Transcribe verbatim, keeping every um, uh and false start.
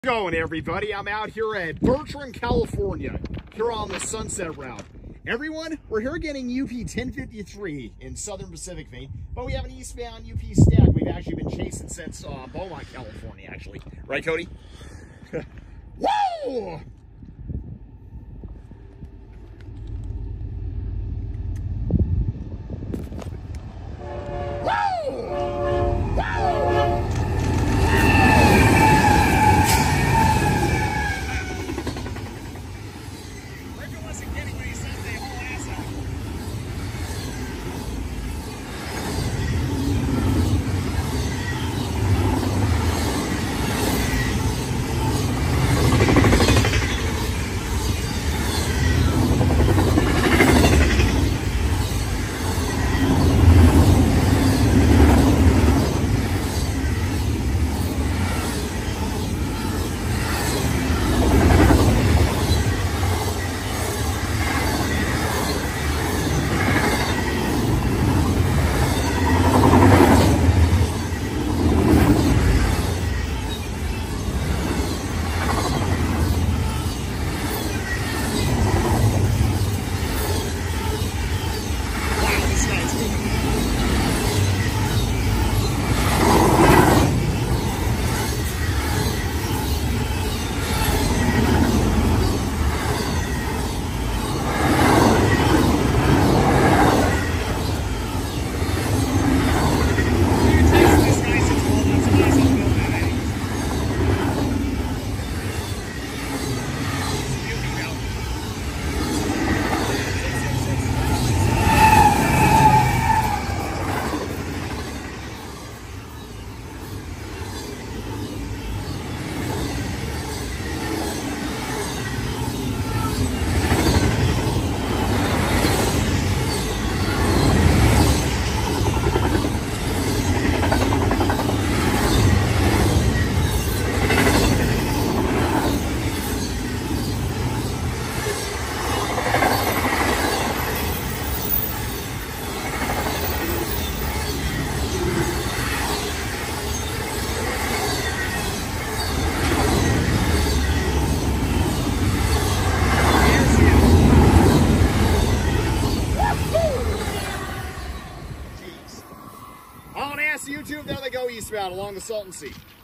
Going everybody, I'm out here at Bertrand, California, here on the Sunset Route. Everyone, we're here getting U P ten fifty-three in Southern Pacific vein, but we have an eastbound U P stack we've actually been chasing since uh, Beaumont, California, actually. Right, Cody? Whoa! On Ask YouTube, there they go eastbound along the Salton Sea.